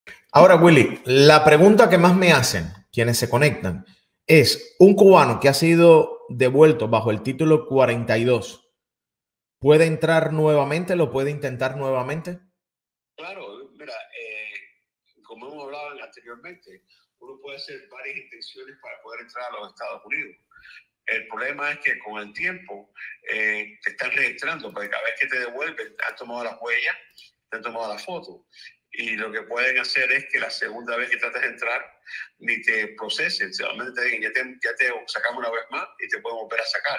Ahora, Willy, la pregunta que más me hacen quienes se conectan es, un cubano que ha sido devuelto bajo el título 42, ¿puede entrar nuevamente? ¿Lo puede intentar nuevamente? Claro, mira, como hemos hablado anteriormente, uno puede hacer varias intenciones para poder entrar a los Estados Unidos. El problema es que con el tiempo te están registrando, porque cada vez que te devuelven, te han tomado las huellas, te han tomado la foto. Y lo que pueden hacer es que la segunda vez que trates de entrar, ni te procesen, solamente te digan, ya te sacamos una vez más y te pueden volver a sacar.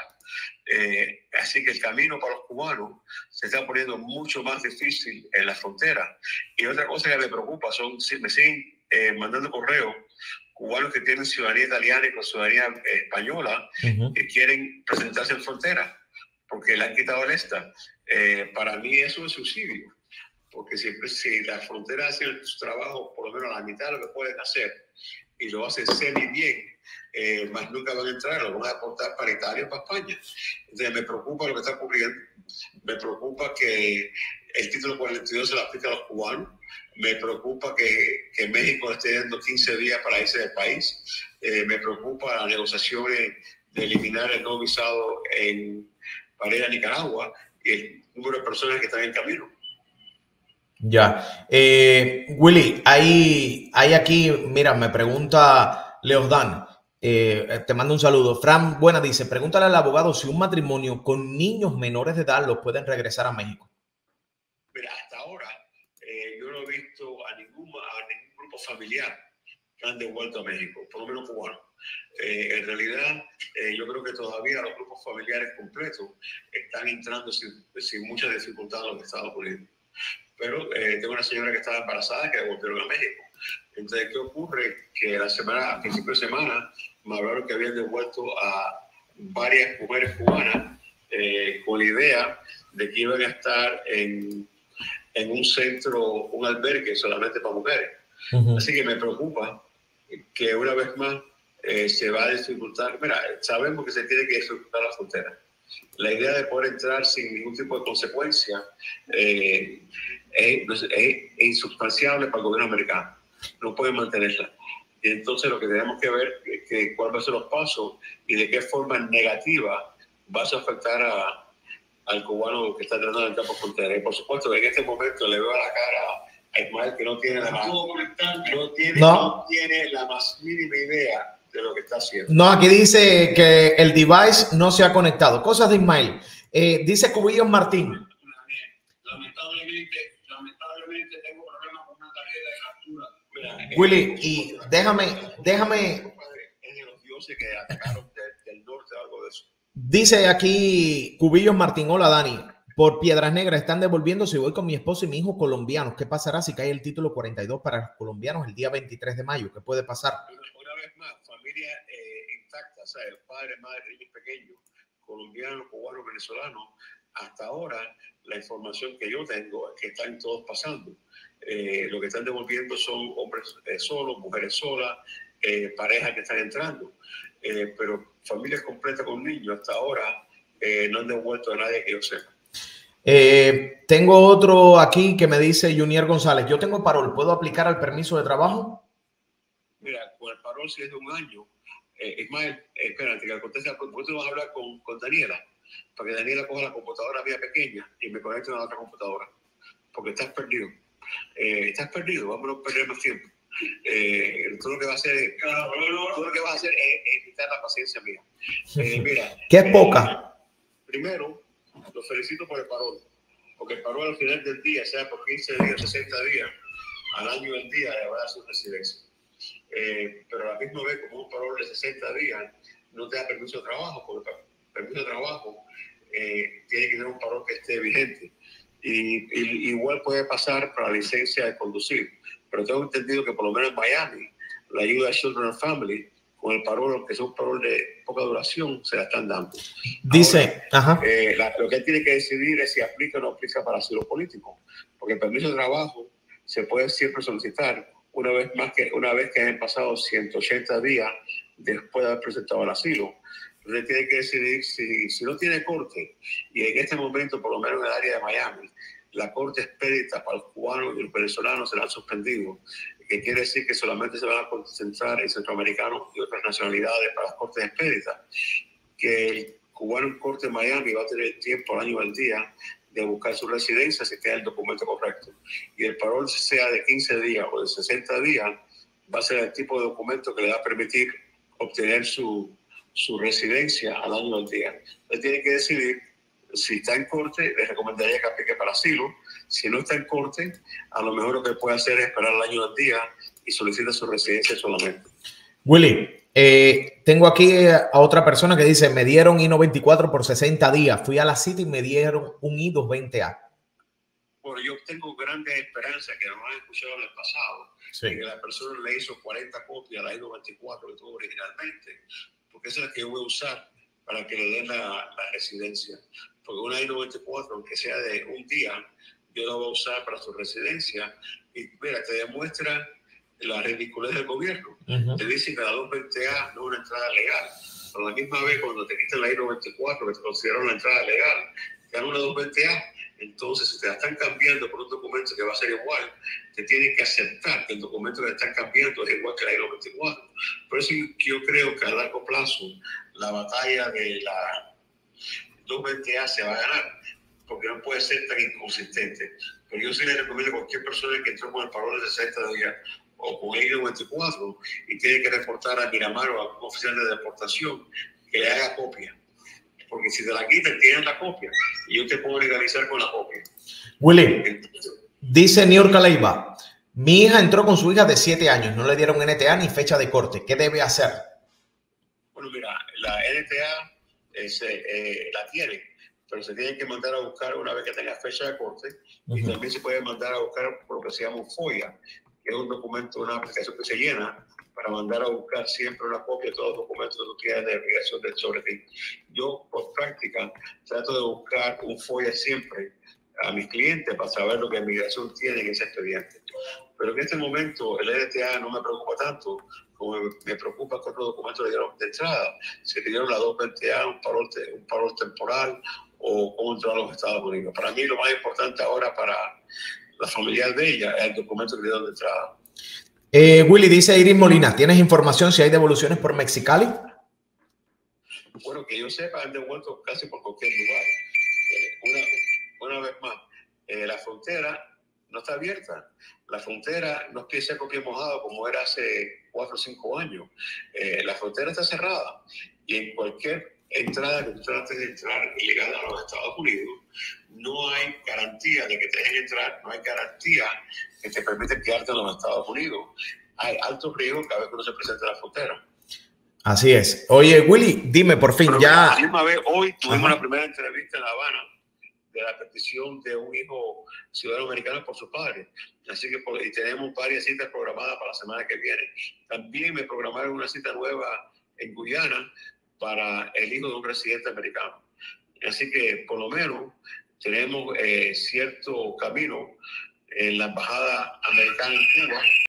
Así que el camino para los cubanos se está poniendo mucho más difícil en la frontera. Y otra cosa que me preocupa son, me siguen mandando correos cubanos que tienen ciudadanía italiana y con ciudadanía española que quieren presentarse en frontera porque le han quitado el esta. Para mí eso es suicidio, porque si la frontera hace su trabajo por lo menos a la mitad de lo que pueden hacer y lo hacen semi bien, más nunca van a entrar, lo van a aportar para Italia o para España. Entonces me preocupa lo que está ocurriendo, me preocupa que el título 42 se lo aplica a los cubanos, me preocupa que México le esté dando 15 días para irse del país, me preocupa las negociaciones de eliminar el no visado para ir a Nicaragua y el número de personas que están en camino. Ya. Willy, hay aquí, mira, me pregunta Leosdan, te mando un saludo. Fran Buena dice, pregúntale al abogado si un matrimonio con niños menores de edad los pueden regresar a México. Mira, hasta ahora yo no he visto a ningún grupo familiar que han devuelto a México, por lo menos cubano. En realidad, yo creo que todavía los grupos familiares completos están entrando sin mucha dificultad a los Estados Unidos. Pero tengo una señora que estaba embarazada que devolvieron a México. Entonces, ¿qué ocurre? Que a principio de semana, me hablaron que habían devuelto a varias mujeres cubanas con la idea de que iban a estar en un centro, un albergue solamente para mujeres. Así que me preocupa que una vez más se va a dificultar. Mira, sabemos que se tiene que dificultar la frontera. La idea de poder entrar sin ningún tipo de consecuencia es insubstanciable para el gobierno americano. No pueden mantenerla. Y entonces lo que tenemos que ver es que cuáles van a ser los pasos y de qué forma negativa vas a afectar al cubano que está tratando en el campo frontera. Y por supuesto que en este momento le veo a la cara a Ismael que no tiene la más mínima idea de lo que está haciendo. No, aquí dice que el device no se ha conectado. Cosas de Ismael. Dice Cubillos Martín. Lamentablemente tengo problemas con una tarjeta de captura. Willy, y déjame. Es de los dioses que atacaron del norte, algo de eso. Dice aquí Cubillos Martín, hola Dani, por Piedras Negras están devolviendo si voy con mi esposo y mi hijo colombianos. ¿Qué pasará si cae el título 42 para los colombianos el día 23 de mayo? ¿Qué puede pasar? Una vez más, familia intacta, o sea, el padre, madre, niños pequeños, colombianos, cubanos, venezolanos. Hasta ahora, la información que yo tengo es que están todos pasando. Lo que están devolviendo son hombres solos, mujeres solas, parejas que están entrando. Pero familias completas con niños hasta ahora no han devuelto a nadie que yo sepa. Tengo otro aquí que me dice Junior González, yo tengo parol, ¿puedo aplicar al permiso de trabajo? Mira, con el parol si es de un año, Ismael, espérate, que conteste, porque tú vas a hablar con Daniela, para que Daniela coja la computadora mía pequeña y me conecte a la otra computadora, porque estás perdido. Vamos a no perder más tiempo. Tú lo que vas a hacer es quitar la paciencia mía. Mira, ¿qué es poca? Primero, los felicito por el parol, porque el parol al final del día, sea por 15 días, 60 días, al año del día, le va a dar su residencia. Pero a la misma vez, como un parol de 60 días, no te da permiso de trabajo, porque el permiso de trabajo tiene que tener un parol que esté vigente. Y igual puede pasar para la licencia de conducir. Pero tengo entendido que por lo menos en Miami, la ayuda de Children and Family, con el parol, aunque es un parol de poca duración, se la están dando. Dice, ahora, lo que él tiene que decidir es si aplica o no aplica para asilo político. Porque el permiso de trabajo se puede siempre solicitar una vez que hayan pasado 180 días después de haber presentado el asilo. Entonces tiene que decidir si no tiene corte, y en este momento, por lo menos en el área de Miami, la corte expedita para los cubanos y los venezolanos será suspendido, que quiere decir que solamente se van a concentrar en centroamericanos y otras nacionalidades para las cortes expeditas, que el cubano en corte de Miami va a tener tiempo al año del día de buscar su residencia si tiene el documento correcto. Y el parol, sea de 15 días o de 60 días, va a ser el tipo de documento que le va a permitir obtener su residencia al año del día. Él tiene que decidir si está en corte. Le recomendaría que aplique para asilo. Si no está en corte, a lo mejor lo que puede hacer es esperar el año del día y solicita su residencia solamente. Willy, tengo aquí a otra persona que dice, me dieron I-94 por 60 días. Fui a la cita y me dieron un I-220A. Bueno, yo tengo grandes esperanzas que no han escuchado en el pasado, sí, que la persona le hizo 40 copias a la I-94 que tuvo originalmente, porque esa es la que yo voy a usar para que le den la residencia. Porque una I-94, aunque sea de un día, yo la voy a usar para su residencia. Y mira, te demuestra la ridiculez del gobierno. Te dicen que la 220A no es una entrada legal, pero a la misma vez cuando te quitan la I-94, que te consideran una entrada legal, te dan una 220A. Entonces, si te la están cambiando por un documento que va a ser igual, te tienen que aceptar que el documento que te están cambiando es igual que la I-94. Por eso yo creo que a largo plazo la batalla de la 220A se va a ganar, porque no puede ser tan inconsistente. Pero yo sí le recomiendo a cualquier persona que entró con el parol de 60 días o con el I-94 y tiene que reportar a Miramar o a un oficial de deportación que le haga copia. Porque si te la quitan, tienen la copia y yo te puedo legalizar con la copia. Willy, dice Niurka Leiva, mi hija entró con su hija de 7 años, no le dieron NTA ni fecha de corte. ¿Qué debe hacer? Bueno, mira, la NTA la tiene, pero se tiene que mandar a buscar una vez que tenga fecha de corte. Y también se puede mandar a buscar por lo que se llama un FOIA, que es un documento, una aplicación que se llena para mandar a buscar siempre una copia de todos los documentos que tú tienes de migración sobre ti. Yo, por práctica, trato de buscar un FOIA siempre a mis clientes para saber lo que migración tiene en ese expediente. Pero en este momento el NTA no me preocupa tanto como me preocupa que otros documentos le dieron de entrada. Si le dieron la 220A, un parol temporal o cómo entrar a los Estados Unidos. Para mí lo más importante ahora para la familiar de ella es el documento que le dieron de entrada. Willy, dice Iris Molina, ¿tienes información si hay devoluciones por Mexicali? Bueno, que yo sepa, han devuelto casi por cualquier lugar. Una vez más, la frontera no está abierta. La frontera no es pie seco, pie mojado como era hace 4 o 5 años. La frontera está cerrada y en cualquier entrada que tú trates de entrar ilegal a los Estados Unidos, no hay garantía de que te dejen entrar, no hay garantía que te permiten quedarte en los Estados Unidos. Hay alto riesgo cada vez que uno se presenta en la frontera. Así es. Oye, Willy, dime por fin, ya... A la misma vez, hoy tuvimos una primera entrevista en La Habana de la petición de un hijo ciudadano americano por su padre. Así que y tenemos varias citas programadas para la semana que viene. También me programaron una cita nueva en Guyana para el hijo de un residente americano. Así que por lo menos tenemos cierto camino en la embajada americana en Cuba